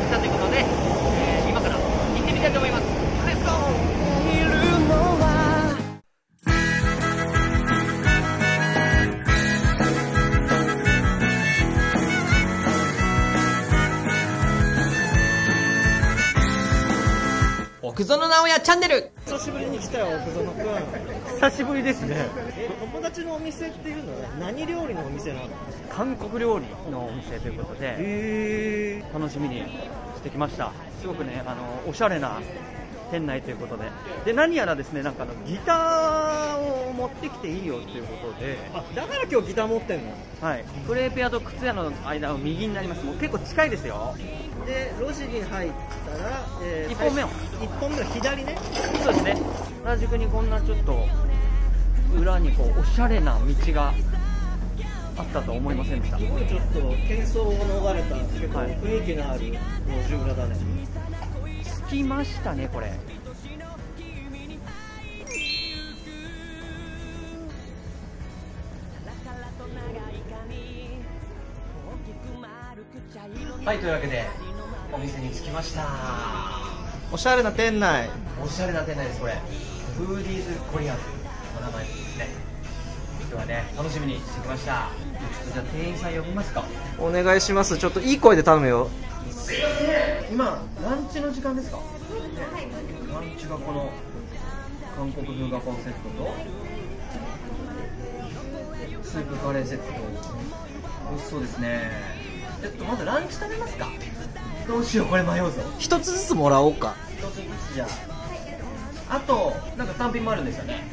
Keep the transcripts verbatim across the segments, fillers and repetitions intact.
したということで、えー、今から行ってみたいと思います。レッツゴー。奥園直哉チャンネル。 久しぶりに来たよ、奥園くん。 久しぶりですね。 え、友達のお店っていうのは何料理のお店なの？ 韓国料理のお店ということで、 へ楽しみにしてきました。すごくね、あのおしゃれな店内ということで、で何やらですね、なんかあのギターを持ってきていいよということで、 あ、だから今日ギター持ってんの？ はい、クレープ屋と靴屋の間の右になります。もう結構近いですよ。 で、路地に入ったら、えー、 いっぽんめをいっぽんめの左ね。 そうですね。原宿にこんなちょっと裏にこうおしゃれな道があったと思いませんでした。 すごいちょっと喧騒を逃れたけど、 はい、 雰囲気のある路地裏だね。 着きましたね、これ。はい、というわけでお店に着きました。 おしゃれな店内。 おしゃれな店内です。これフーディーズコリアンというお名前ですね。今日はね、楽しみにしてきました。ちょっとじゃあ店員さん呼びますか。 お願いします。ちょっといい声で頼むよ。 すいません、今ランチの時間ですか？ランチがこの韓国風ガパオセットとスープカレーセットと美味しそうですね。ちょっとまずランチ食べますか？どうしよう、これ迷うぞ。 一つずつもらおうか。 一つずつじゃあ。あとなんか単品もあるんですよね。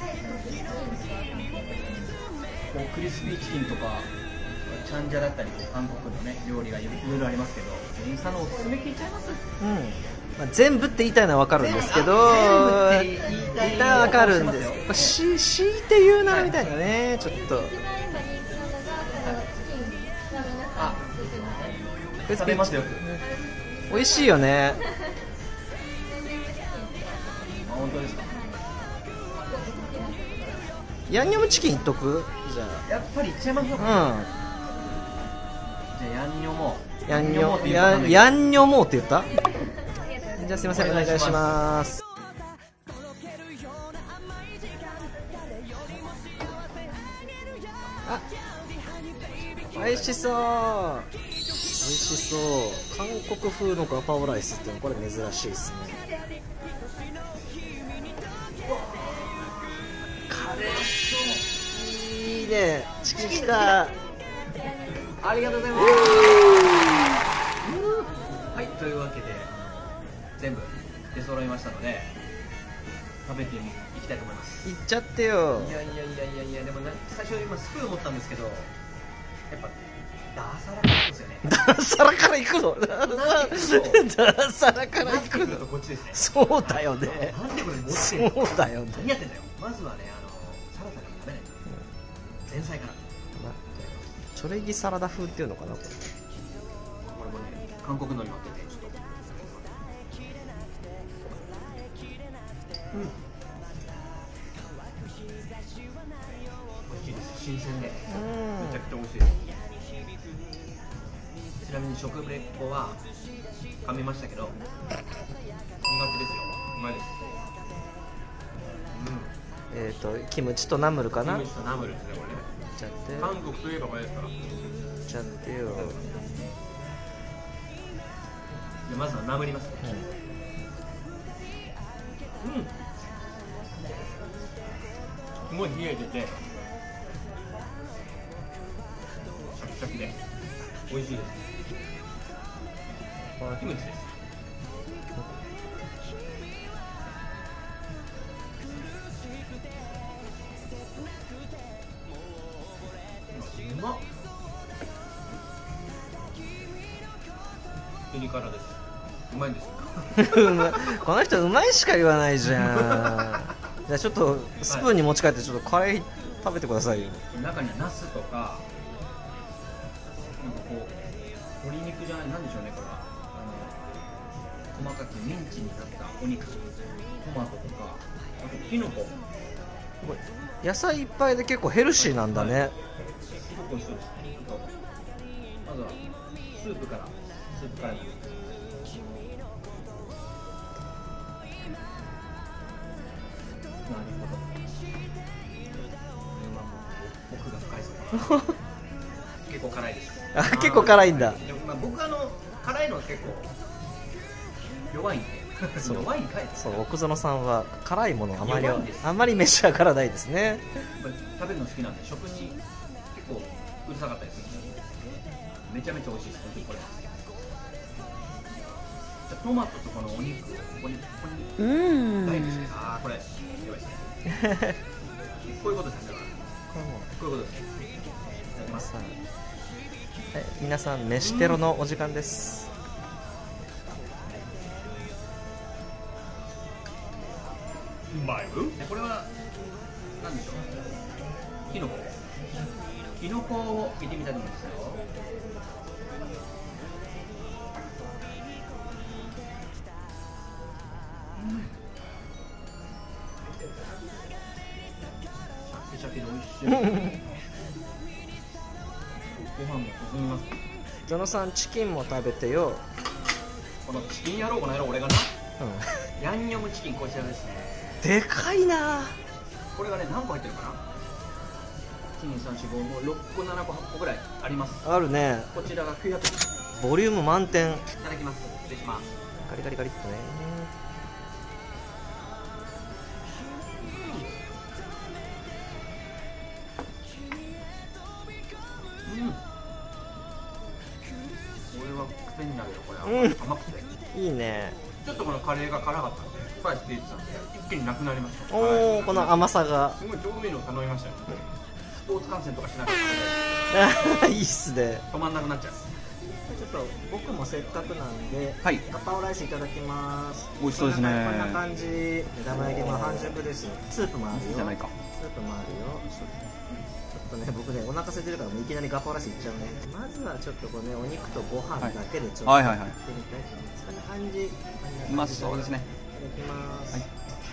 こうクリスピーチキンとかチャンジャだったり韓国のね料理がいろいろありますけど、店員さんのおすすめ聞いちゃいます？ うん。まあ、全部って言いたいのは分かるんですけど、 全部って言いたいのは分かるんですよ。し、強いて言うならみたいなね、ちょっと。 あ、食べますよく。 美味しいよね。 あ、本当ですか。 ヤンニョムチキンいっとく？じゃあ。やっぱりいっちゃいましょうか。うん。じゃあヤンニョモ。 ヤンニョヤンヤンニョモって言った？じゃあすいません、お願いします。あ、美味しそう。美味しそう。韓国風のガパオライスってこれ珍しいですね。カレーいいね。チキンきた。 ありがとうございます。はい、というわけで全部出揃いましたので食べていきたいと思います。 いっちゃってよ。 いやいやいやいやいや、でもな最初今スプーン持ったんですけど、やっぱダーサラからいくんですよね。 ダーサラからいくの？ダーサラからいくの？ こっちですね。 そうだよね。 なんでこれ持ってんの？ そうだよね。 何やってんだよ。まずはね、あのサラダから食べないと。前菜から。 チョレギサラダ風っていうのかな。これもね、韓国のり乗っててちょっと。うん。美味しいです。新鮮で。めちゃくちゃ美味しいです。ちなみに食レポは噛みましたけど苦手ですよ。うまいです。 うん。えっとキムチとナムルかな。 キムチとナムルですね、これね。 ちゃって。 韓国といえばこれですから。 ちゃってよ。 でまずはナムりますね。うん。うん。すごい冷えててシャキシャキで美味しいです。これキムチです。うまっ。ピリ辛です。うまいんですこの人うまいしか言わないじゃん。じゃあちょっとスプーンに持ち帰ってちょっとカレー食べてくださいよ。 中にはナスとかなんかこう鶏肉じゃない、なんでしょうね、これはあの細かくミンチになったお肉、トマトとかあとキノコ、 野菜いっぱいで結構ヘルシーなんだね。はい、 すごく美味しそうです。ちょっとまずはスープからスープから奥が深いぞ。結構辛いです。 あ、結構辛いんだ。 でもまあ僕あの辛いのは結構弱いんで。 そう弱いんかい。 そう、奥園さんは辛いものあまり弱いんですあまり召し上がらないですね。 食べるの好きなんで食に結構うるさかったりするんでめちゃめちゃ美味しいです。本当にこれ。じゃあトマトとこのお肉、ここにここにうん大ですね。ああこれやばいですね。こういうことですだから。こういうことです。いただきます。 はい、皆さん飯テロのお時間です。 うまい。これは何でしょう。キノコ。キノコを見てみたいと思いますよ。シャキシャキで美味しい。ご飯も進みます。 ゾノさんチキンも食べてよ。 このチキン野郎この野郎俺がな。 うん。 ヤンニョムチキンこちらですね。 でかいな。 これがね何個入ってるかな。いちにさんしごもうろっこななこはっこぐらいあります。 あるね。 こちらがきゅうひゃく。 ボリューム満点。 いただきます。失礼します。 カリカリカリっとね。 うん。これは癖になるよこれは。 うん、 甘くて。 いいね。 ちょっとこのカレーが辛かったんで、スパイス入れてたんで一気になくなりました。 おお、この甘さが。 すごいちょうどいいのを頼みましたよ。スポーツ観戦とかしながらいいっすね。 止まんなくなっちゃう。 ちょっと僕もせっかくなんで、 はい、 ガパオライスいただきます。 美味しそうですね。 こんな感じ。目玉焼きも半熟です。スープもあるよ。 じゃないか。 スープもあるよ。ちょっとね、僕ね、お腹空いてるからもういきなりガパオライスいっちゃうね。まずはちょっとこうね、お肉とご飯だけでちょっとやってみたいと思います。こんな感じ。 うまそうですね。 いただきます。はい、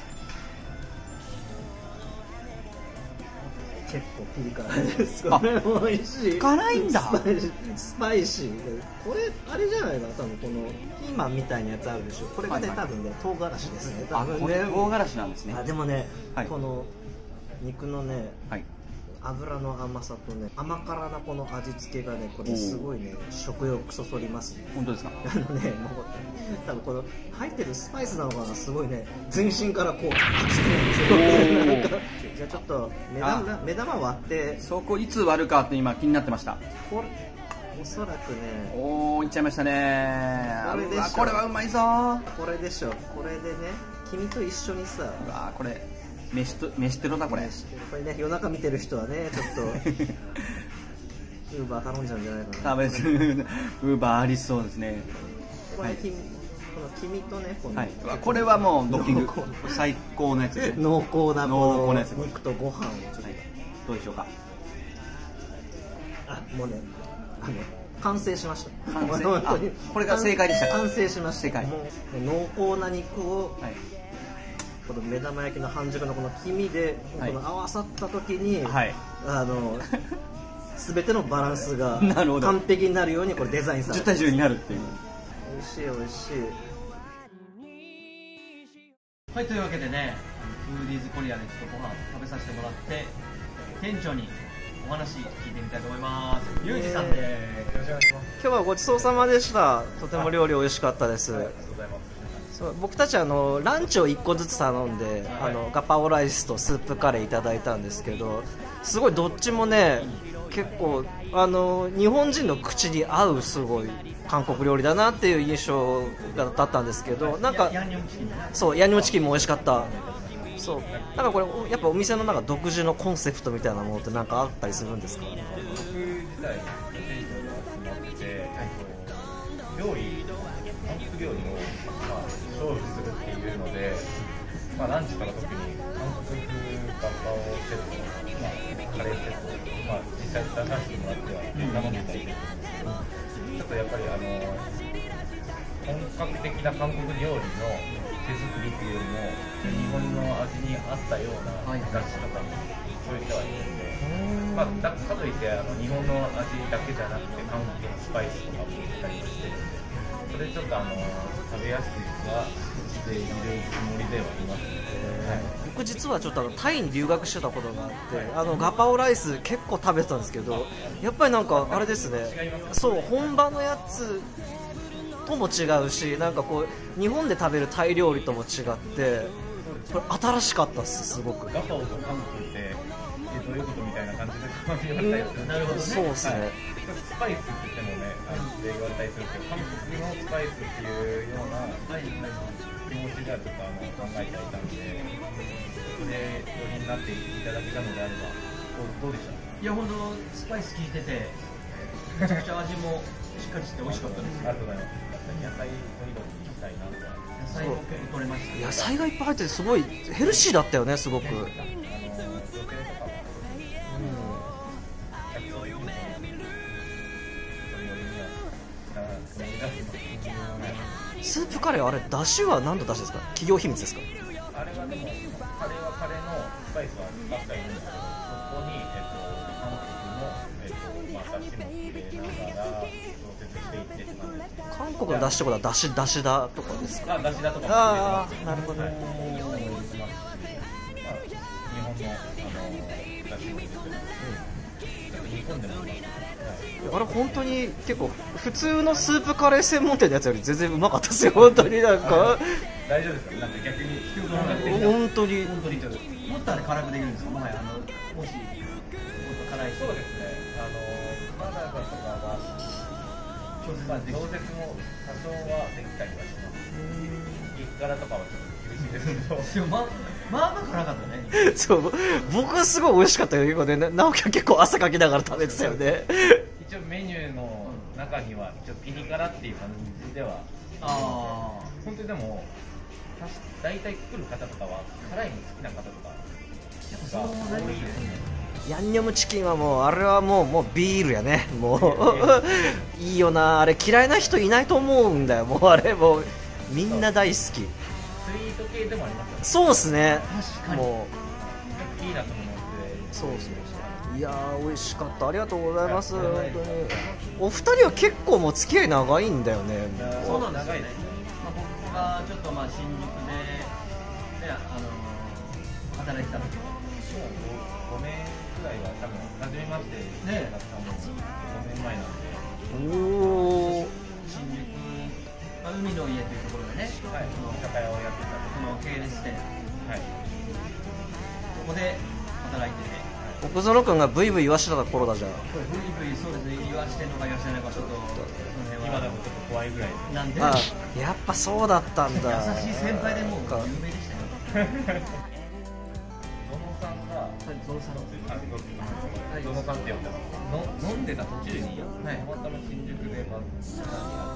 結構ピリ辛です。これも美味しい。 辛いんだ。 スパイシー。これあれじゃないかな、多分このピーマンみたいなやつあるでしょ。これがね、多分ね唐辛子ですね。 あ、これ唐辛子なんですね。 あ、でもね、この肉のね、 はい、 油の甘さとね、甘辛なこの味付けがね、これすごいね、食欲そそりますね。 本当ですか。 あのね、もう多分この入ってるスパイスなのかな、すごいね、全身からこう熱くなるんですよ。じゃあちょっと目玉目玉割って、 そこいつ割るかって今気になってました。 これおそらくね、 おお、いっちゃいましたね。これでしょ。これはうまいぞ。 これでしょ。これでね、君と一緒にさ、 うわこれ飯と飯テロだこれ。 これね、夜中見てる人はね、ちょっとウーバー頼んじゃうんじゃないかな。 食べるウーバーありそうですね。 これ、はい、この黄身とね、この、 はい、これはもうドッキング最高のやつですね。 濃厚な濃厚なやつ。 肉とご飯をちょっと、はい、 どうでしょうか。 あ、もうね、あの完成しました。 完成。あ、これが正解でしたか。 完成しました。 正解。 もう濃厚な肉を、はい、この目玉焼きの半熟のこの黄身で、はい、この合わさった時に、はい、あの全てのバランスが完璧になるようにこれデザインされてじゅうたいじゅうになるっていう。 美味しい美味しい。 はい、というわけでね、フーディーズコリアでちょっとご飯食べさせてもらって、店長にお話聞いてみたいと思います。ゆうじさんです。よろしくお願いします。 今日はごちそうさまでした。とても料理美味しかったです。ありがとうございます。そう、僕たちあのランチをいっこずつ頼んで、はい、あのガパオライスとスープカレーいただいたんですけど、すごいどっちもね、結構あの日本人の口に合うすごい韓国料理だなっていう印象だったんですけど、なんかそうヤンニョムチキンも美味しかった。そうなんかこれやっぱお店のなんか独自のコンセプトみたいなものってなんかあったりするんですか？ 僕自体店長が集まってて、料理韓国料理をまあ勝負するっていうので、まあランチから特に韓国風ガパオセット、まあカレーセット、まあ実際出させてもらっては頼んでいただいてるんですけど、ちょっとやっぱりあの本格的な韓国料理の手作りっていうよりも日本の味に合ったようなだしとかに添えてはいるんで、まあ、だかといってあの日本の味だけじゃなくて韓国のスパイスとかも入れたりしてるんで、ちょっそれちょっとあの食べやすいがしているつもりではいます、ね。はい、 僕実はちょっとあのタイに留学してたことがあって、あのガパオライス結構食べてたんですけど、やっぱりなんかあれですね、そう本場のやつとも違うし、なんかこう日本で食べるタイ料理とも違ってこれ新しかったっす。すごくガパオと韓国ってどういうことみたいな感じで言われたりする。なるほどね。そうですね、はい、スパイスって言ってもね、あの言われたりするんですけど、韓国のスパイスっていうような気持ちではちょっとあの考えていたんで、それよりになっていただけたのであればどうでした？ いや本当スパイス効いててめちゃくちゃ味もしっかりして美味しかったです。 ありがとうございます。野菜とにかく行きたいなと。 野菜も結構取れました。 野菜がいっぱい入っててすごいヘルシーだったよね、すごく。スープカレー、あれ出汁は何の出汁ですか？企業秘密ですか？ あれはでもカレーはカレーのスパイスはばっかりいるんですけど、そこに、えっと、韓国の、えっとまあ、出汁も入れながら調節していってって感じです。 韓国の出汁ってことは出汁出汁だとかですか？ あ、出汁だとかもああ、なるほど、はい、 日本のあの出汁も入れてますし、日本でもいます。 あれ本当に結構普通のスープカレー専門店のやつより全然うまかったですよ、本当に。なんか大丈夫ですか？なんか逆に人が本当に本当にもっとあれ辛くできるんですか？もはやあのもしもっと辛い。 そうですね。あのまだかとかは調節も多少はできたりはします。激辛とかはちょっと厳しいですけど。 ままあまあ辛かったね。 そう僕はすごい美味しかったよ。結構ね、直樹は結構汗かきながら食べてたよね。 一応メニューの中には一応ピリ辛っていう感じでは、ああ本当にでも大体来る方とかは辛いの好きな方とかやっぱそう多いですね。 ヤンニョムチキンはもうあれはもうもうビールやね。もういいよな、あれ嫌いな人いないと思うんだよ。もうあれもうみんな大好き。スイート系でもありますよね。 そうですね。 確かにもういいなと思って。 そうそうそう。いやー美味しかった。ありがとうございます。本当にお二人は結構もう付き合い長いんだよね。 そうなんですよね。まあ、僕がちょっとまあ新宿で、ね、あのー、働いてた時もごねんくらいは多分初めましてね、 だったのごねんまえなんで。 おお。 新宿、まあ、海の家というところでね、 はい、酒屋をやってたその系列店、 はい、 そこで働いてて。 奥園君がブイブイ言わしてた頃だじゃん。 ブイブイそうですね、言わしてんのか言わしてないのかちょっと今でもちょっと怖いぐらいなんで。 あ、やっぱそうだったんだ。 優しい先輩でもう有名でしたよ。 ゾノさんが、 ゾノさん、 ゾノさんって呼んでますの。飲んでた途中に、たまたま新宿でバズにあって、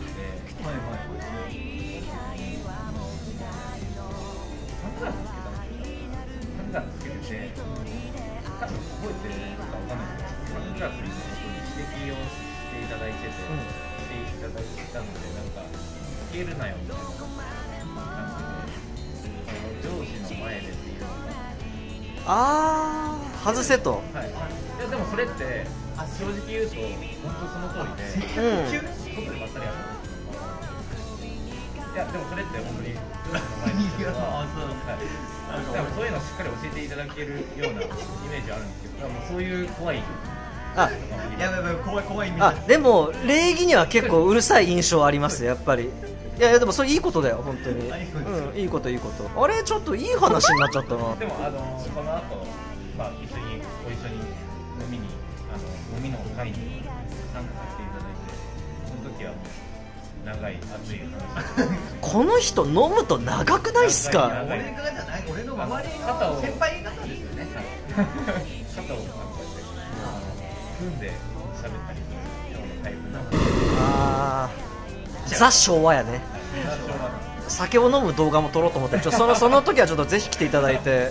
はいはい。サングラスつけたんですよ。サングラスつけてて。多分覚えてるかわかんないですけど、サングラスのことに指摘をしていただいてて、うん、していただいたので、なんか、つけるなよみたいな感じで、あの上司の前でっていうのが。 あー、外せと。 はい。いや、でもそれって、あ正直言うと、本当その通りで、 うん、 急に外でばったりやるんですよ。いや、でもそれって本当に、上司の前にっていうのは、そういうのをしっかり教えていただけるようなイメージあるんですけど、もうそういう怖い。 あ、 やばいやばい怖い怖いみたいな。あ、でも礼儀には結構うるさい印象ありますやっぱり。いやいやでもそれいいことだよ本当に。うん、いいこといいこと。あれちょっといい話になっちゃったな。 でもあのその後、まあ一緒にご一緒に飲みにあの飲みの会に参加させていただいて、その時はもう長い熱い話。 この人飲むと長くないっすか？ 俺がじゃない、俺の周りの先輩方ですよね。 肩を組んで喋ったりするようなタイプなので。 あー、ザ昭和やね。酒を飲む動画も撮ろうと思って、ちょそのその時はちょっとぜひ来ていただいて。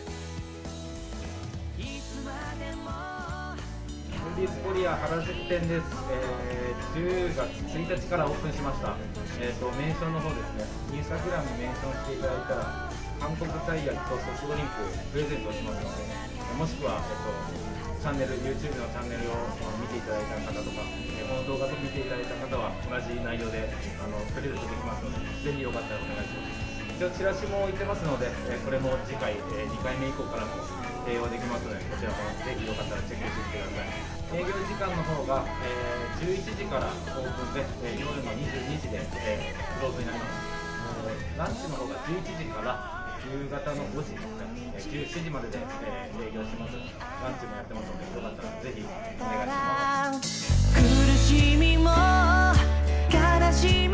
フンディスコリア原宿店です。えー、じゅうがつついたちからオープンしました。えーとメンションの方ですね、インスタグラムにメンションしていただいたら韓国たい焼きとソフトドリンクプレゼントしますので、もしくは、えー、とチャンネル YouTube のチャンネルを見ていただいた方とか、えーこの動画を見ていただいた方は同じ内容であのプレゼントできますので、ぜひよかったらお願いします。一応チラシも置いてますので、えーこれも次回、えーにかいめ以降からも併用できますので、こちらもぜひよかったらチェックしてみてください。営業時間の方が、えーじゅういちじからオープンで、えー夜のにじゅうにじで、えークローズになります。ランチの方がじゅういちじから夕方のごじですね、えーじゅうしちじまでで、えー営業してます。ランチもやってますので、よかったらぜひお願いします。 苦しみも悲しみ